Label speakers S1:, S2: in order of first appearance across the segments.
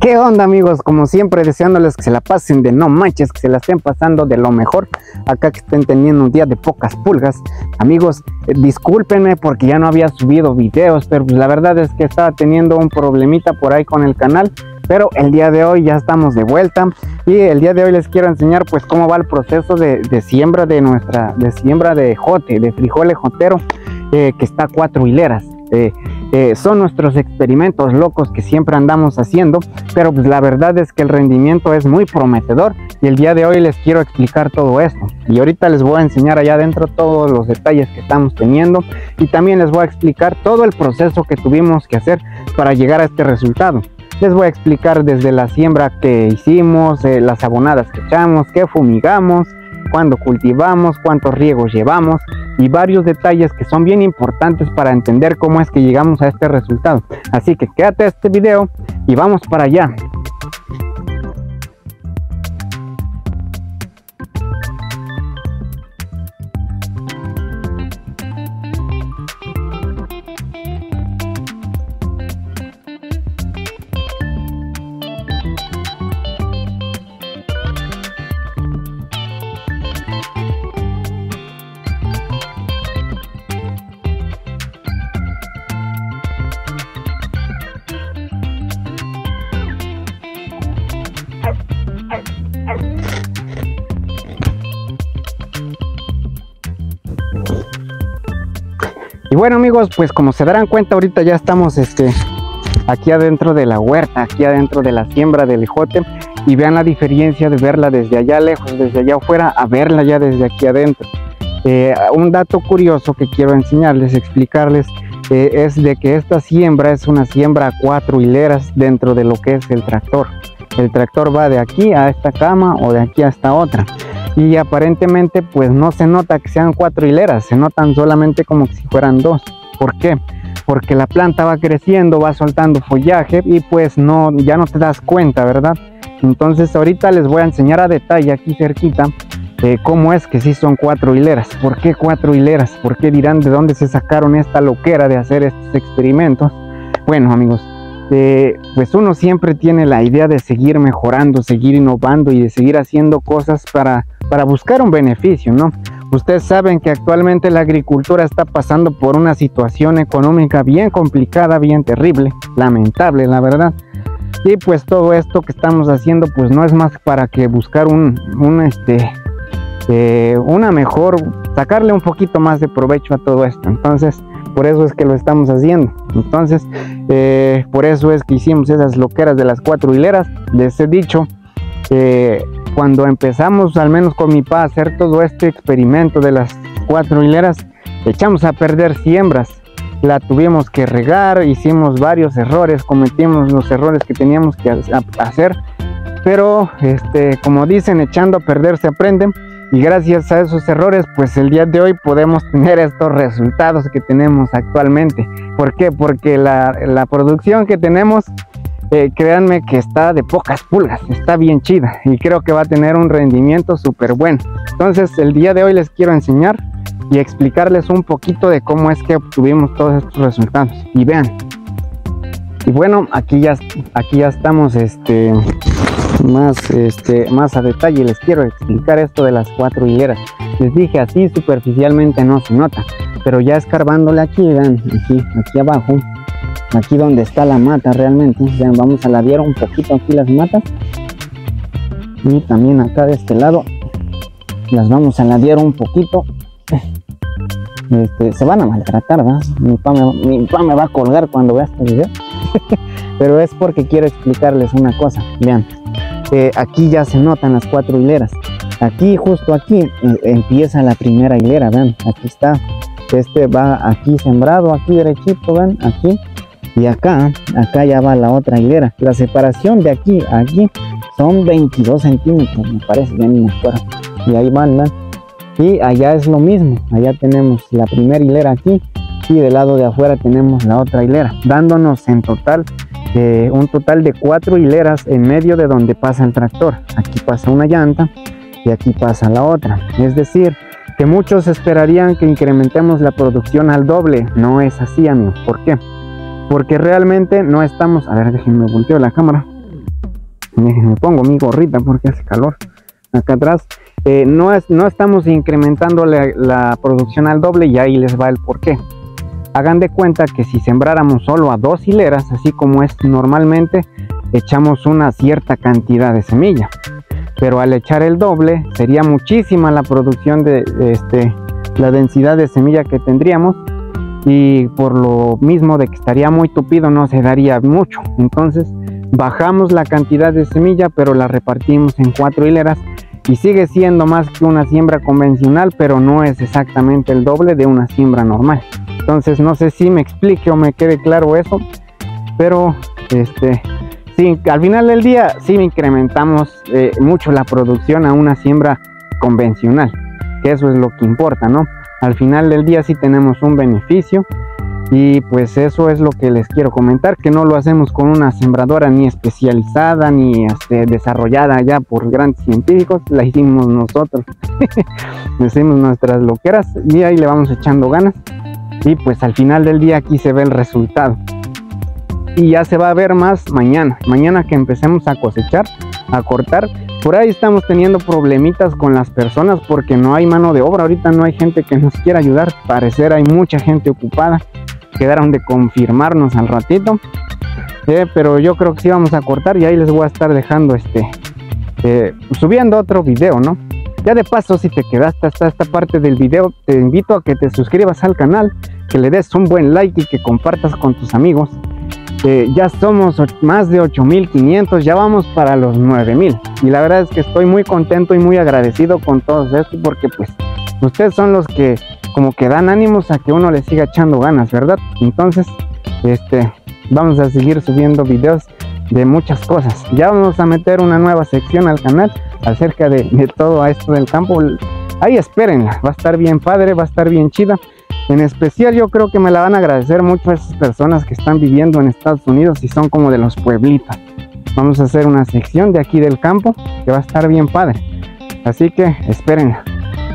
S1: ¿Qué onda, amigos? Como siempre, deseándoles que se la pasen de no manches, que se la estén pasando de lo mejor. Acá que estén teniendo un día de pocas pulgas. Amigos, discúlpenme porque ya no había subido videos, pero pues la verdad es que estaba teniendo un problemita por ahí con el canal. Pero el día de hoy ya estamos de vuelta y el día de hoy les quiero enseñar pues cómo va el proceso de siembra de siembra de ejote, de frijol ejotero, que está a 4 hileras. Son nuestros experimentos locos que siempre andamos haciendo, pero pues la verdad es que el rendimiento es muy prometedor y el día de hoy les quiero explicar todo esto. Y ahorita les voy a enseñar allá adentro todos los detalles que estamos teniendo y también les voy a explicar todo el proceso que tuvimos que hacer para llegar a este resultado. Les voy a explicar desde la siembra que hicimos, las abonadas que echamos, qué fumigamos, cuándo cultivamos, cuántos riegos llevamos y varios detalles que son bien importantes para entender cómo es que llegamos a este resultado. Así que quédate a este video y vamos para allá. Y bueno, amigos, pues como se darán cuenta, ahorita ya estamos aquí adentro de la huerta, aquí adentro de la siembra del ejote, y vean la diferencia de verla desde allá lejos, desde allá afuera, a verla ya desde aquí adentro. Un dato curioso que quiero enseñarles, explicarles, es de que esta siembra es una siembra a 4 hileras dentro de lo que es el tractor. El tractor va de aquí a esta cama o de aquí a esta otra. Y aparentemente pues no se nota que sean 4 hileras, se notan solamente como si fueran 2. ¿Por qué? Porque la planta va creciendo, va soltando follaje y pues ya no te das cuenta, ¿verdad? Entonces ahorita les voy a enseñar a detalle aquí cerquita cómo es que sí son 4 hileras. ¿Por qué 4 hileras? ¿Por qué dirán de dónde se sacaron esta loquera de hacer estos experimentos? Bueno, amigos, pues uno siempre tiene la idea de seguir mejorando, seguir innovando y de seguir haciendo cosas para buscar un beneficio, ¿no? Ustedes saben que actualmente la agricultura está pasando por una situación económica bien complicada, bien terrible, lamentable, la verdad. Y pues todo esto que estamos haciendo pues no es más para que buscar una mejor, sacarle un poquito más de provecho a todo esto. Entonces por eso es que lo estamos haciendo. Entonces por eso es que hicimos esas loqueras de las 4 hileras. Les he dicho cuando empezamos, al menos con mi papá, a hacer todo este experimento de las 4 hileras, echamos a perder siembras. La tuvimos que regar, hicimos varios errores, cometimos los errores que teníamos que hacer, pero como dicen, echando a perder se aprende. Y gracias a esos errores, pues el día de hoy podemos tener estos resultados que tenemos actualmente. ¿Por qué? Porque la producción que tenemos, créanme que está de pocas pulgas, está bien chida y creo que va a tener un rendimiento súper bueno. Entonces el día de hoy les quiero enseñar y explicarles un poquito de cómo es que obtuvimos todos estos resultados. Y vean, y bueno, aquí ya estamos más a detalle. Les quiero explicar esto de las 4 hileras. Les dije, así superficialmente no se nota, pero ya escarbándole aquí, vean, aquí abajo, aquí donde está la mata realmente, vean, vamos a ladear un poquito aquí las matas y también acá de este lado las vamos a ladear un poquito. Se van a maltratar, ¿verdad? Mi papá me va a colgar cuando vea este video. Pero es porque quiero explicarles una cosa. Vean, aquí ya se notan las 4 hileras. Aquí, justo aquí, empieza la primera hilera. Vean, aquí está. Va aquí sembrado, aquí derechito, vean, aquí. Y acá ya va la otra hilera. La separación de aquí a aquí son 22 centímetros, me parece, ya ni me acuerdo. Y ahí van, ¿verdad? Y allá es lo mismo. Allá tenemos la primera hilera aquí y del lado de afuera tenemos la otra hilera, dándonos en total un total de 4 hileras en medio de donde pasa el tractor. Aquí pasa una llanta y aquí pasa la otra. Es decir, que muchos esperarían que incrementemos la producción al doble. No es así, amigos. ¿Por qué? Porque realmente no estamos... A ver, déjenme volteo la cámara. Me pongo mi gorrita porque hace calor acá atrás. No estamos incrementando la producción al doble, y ahí les va el porqué. Hagan de cuenta que si sembráramos solo a 2 hileras, así como es normalmente, echamos una cierta cantidad de semilla, pero al echar el doble sería muchísima la producción de la densidad de semilla que tendríamos, y por lo mismo de que estaría muy tupido no se daría mucho. Entonces bajamos la cantidad de semilla, pero la repartimos en 4 hileras y sigue siendo más que una siembra convencional, pero no es exactamente el doble de una siembra normal. Entonces no sé si me explique o me quede claro eso, pero sí, al final del día sí incrementamos mucho la producción a una siembra convencional, que eso es lo que importa, ¿no? Al final del día sí tenemos un beneficio, y pues eso es lo que les quiero comentar, que no lo hacemos con una sembradora ni especializada ni desarrollada ya por grandes científicos. La hicimos nosotros. Hicimos nuestras loqueras y ahí le vamos echando ganas, y pues al final del día aquí se ve el resultado, y ya se va a ver más mañana que empecemos a cosechar, a cortar. Por ahí estamos teniendo problemitas con las personas porque no hay mano de obra. Ahorita no hay gente que nos quiera ayudar. Parecer hay mucha gente ocupada. Quedaron de confirmarnos al ratito, pero yo creo que sí vamos a cortar, y ahí les voy a estar dejando subiendo otro video, ¿no? Ya de paso, si te quedaste hasta esta parte del video, te invito a que te suscribas al canal, que le des un buen like y que compartas con tus amigos. Ya somos más de 8,500, ya vamos para los 9,000, y la verdad es que estoy muy contento y muy agradecido con todos esto, porque pues ustedes son los que como que dan ánimos a que uno le siga echando ganas, ¿verdad? Entonces vamos a seguir subiendo videos de muchas cosas. Ya vamos a meter una nueva sección al canal acerca de todo esto del campo. Ahí espérenla, va a estar bien padre, va a estar bien chida. En especial yo creo que me la van a agradecer mucho a esas personas que están viviendo en Estados Unidos y son como de los pueblitos. Vamos a hacer una sección de aquí del campo que va a estar bien padre, así que espérenla.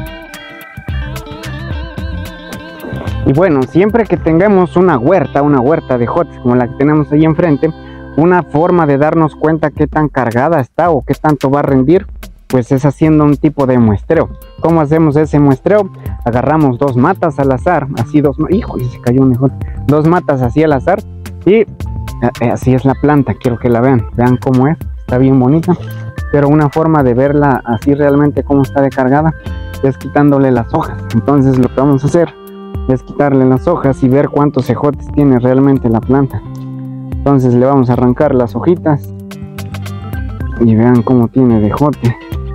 S1: Y bueno, siempre que tengamos una huerta de ejotes como la que tenemos ahí enfrente, una forma de darnos cuenta qué tan cargada está o qué tanto va a rendir, pues es haciendo un tipo de muestreo. ¿Cómo hacemos ese muestreo? Agarramos 2 matas al azar, así híjole, se cayó un ejote. 2 matas así al azar, y así es la planta. Quiero que la vean cómo es, está bien bonita, pero una forma de verla así realmente cómo está de cargada es quitándole las hojas. Entonces lo que vamos a hacer es quitarle las hojas y ver cuántos ejotes tiene realmente la planta. Entonces le vamos a arrancar las hojitas y vean cómo tiene de ejote.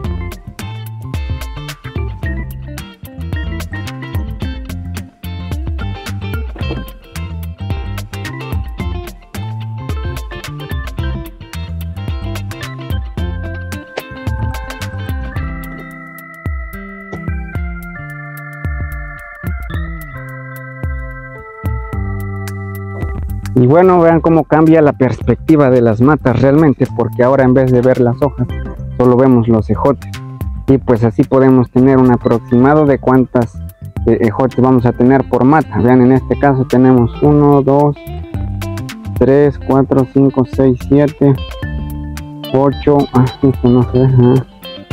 S1: Y bueno, vean cómo cambia la perspectiva de las matas realmente, porque ahora en vez de ver las hojas, solo vemos los ejotes. Y pues así podemos tener un aproximado de cuántas ejotes vamos a tener por mata. Vean, en este caso tenemos 1, 2, 3, 4, 5, 6, 7, 8. Esto no se deja.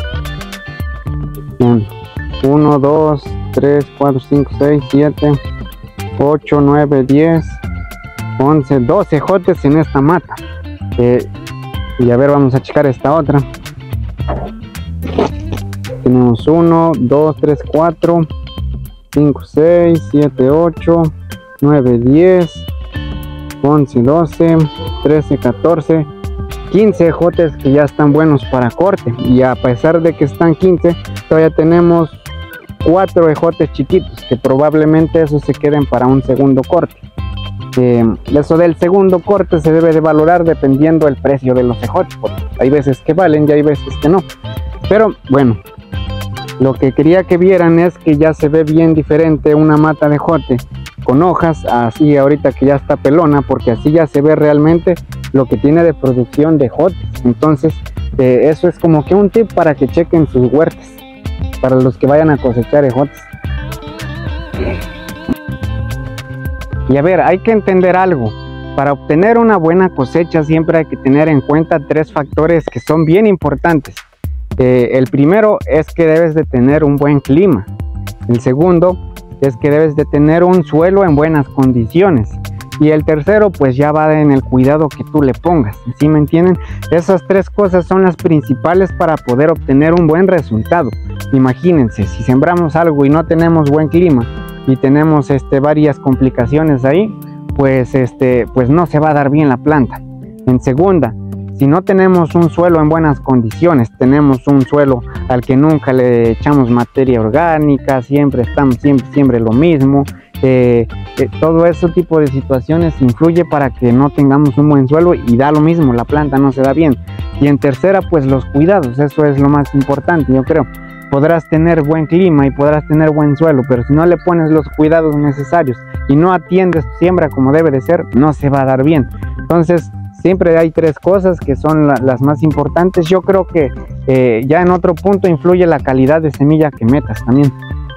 S1: Bien. 1, 2, 3, 4, 5, 6, 7, 8, 9, 10, 11, 12 ejotes en esta mata. Y a ver, vamos a checar esta otra. Tenemos 1, 2, 3, 4, 5, 6, 7, 8, 9, 10, 11, 12, 13, 14, 15 ejotes que ya están buenos para corte. Y a pesar de que están 15, todavía tenemos 4 ejotes chiquitos, que probablemente esos se queden para un segundo corte. Eso del segundo corte se debe de valorar dependiendo del precio de los ejotes, porque hay veces que valen y hay veces que no. Pero bueno, lo que quería que vieran es que ya se ve bien diferente una mata de ejote con hojas, así ahorita que ya está pelona, porque así ya se ve realmente lo que tiene de producción de ejotes. Entonces eso es como que un tip para que chequen sus huertas, para los que vayan a cosechar ejotes. Y a ver, hay que entender algo. Para obtener una buena cosecha siempre hay que tener en cuenta 3 factores que son bien importantes. El primero es que debes de tener un buen clima. El segundo es que debes de tener un suelo en buenas condiciones. Y el tercero pues ya va en el cuidado que tú le pongas, ¿sí me entienden? Esas 3 cosas son las principales para poder obtener un buen resultado. Imagínense, si sembramos algo y no tenemos buen clima y tenemos varias complicaciones ahí, pues no se va a dar bien la planta. En segunda, si no tenemos un suelo en buenas condiciones, tenemos un suelo al que nunca le echamos materia orgánica, siempre lo mismo, todo ese tipo de situaciones influye para que no tengamos un buen suelo y da lo mismo, la planta no se da bien. Y en tercera, pues los cuidados, eso es lo más importante, yo creo. Podrás tener buen clima y podrás tener buen suelo, pero si no le pones los cuidados necesarios y no atiendes tu siembra como debe de ser, no se va a dar bien. Entonces, siempre hay 3 cosas que son las más importantes. Yo creo que ya en otro punto influye la calidad de semilla que metas también.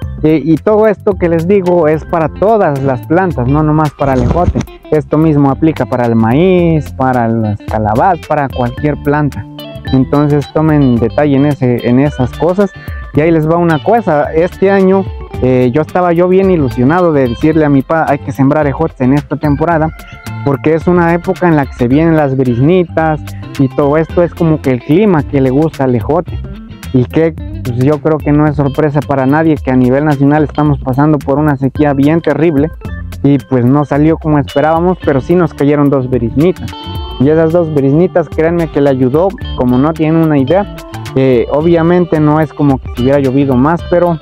S1: Y todo esto que les digo es para todas las plantas, no nomás para el ejote. Esto mismo aplica para el maíz, para las calabazas, para cualquier planta. Entonces tomen detalle en esas cosas. Y ahí les va una cosa, este año yo estaba bien ilusionado de decirle a mi papá, hay que sembrar ejotes en esta temporada, porque es una época en la que se vienen las briznitas y todo esto es como que el clima que le gusta al ejote. Y que pues yo creo que no es sorpresa para nadie que a nivel nacional estamos pasando por una sequía bien terrible y pues no salió como esperábamos, pero sí nos cayeron 2 briznitas. Y esas 2 briznitas, créanme que le ayudó, como no tienen una idea. Obviamente no es como que si hubiera llovido más, pero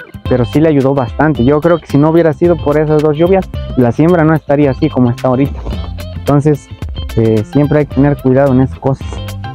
S1: sí le ayudó bastante. Yo creo que si no hubiera sido por esas 2 lluvias, la siembra no estaría así como está ahorita. Entonces siempre hay que tener cuidado en esas cosas.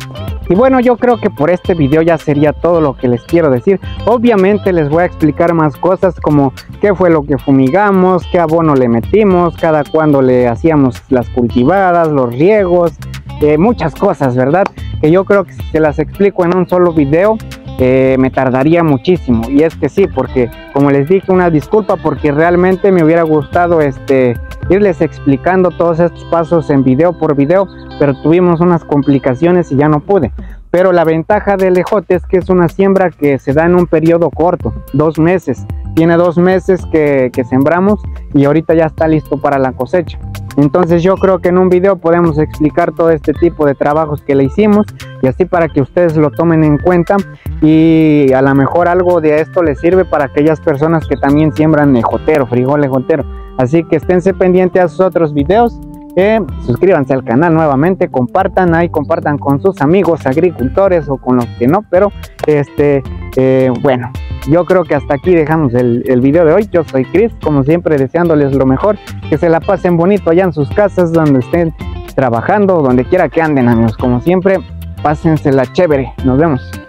S1: Y bueno, yo creo que por este video ya sería todo lo que les quiero decir. Obviamente les voy a explicar más cosas como qué fue lo que fumigamos, qué abono le metimos, cada cuándo le hacíamos las cultivadas, los riegos, muchas cosas, ¿verdad? Que yo creo que si se las explico en un solo video me tardaría muchísimo. Y es que sí, porque como les dije, una disculpa porque realmente me hubiera gustado irles explicando todos estos pasos en video por video, pero tuvimos unas complicaciones y ya no pude. Pero la ventaja del ejote es que es una siembra que se da en un periodo corto, 2 meses. Tiene 2 meses que sembramos y ahorita ya está listo para la cosecha. Entonces yo creo que en un video podemos explicar todo este tipo de trabajos que le hicimos y así para que ustedes lo tomen en cuenta y a lo mejor algo de esto les sirve para aquellas personas que también siembran ejotero, frijol ejotero. Así que esténse pendientes a sus otros videos. Suscríbanse al canal nuevamente, compartan con sus amigos agricultores o con los que no, pero bueno, yo creo que hasta aquí dejamos el video de hoy. Yo soy Chris, como siempre deseándoles lo mejor, que se la pasen bonito allá en sus casas, donde estén trabajando, donde quiera que anden, amigos. Como siempre, pásensela chévere, nos vemos.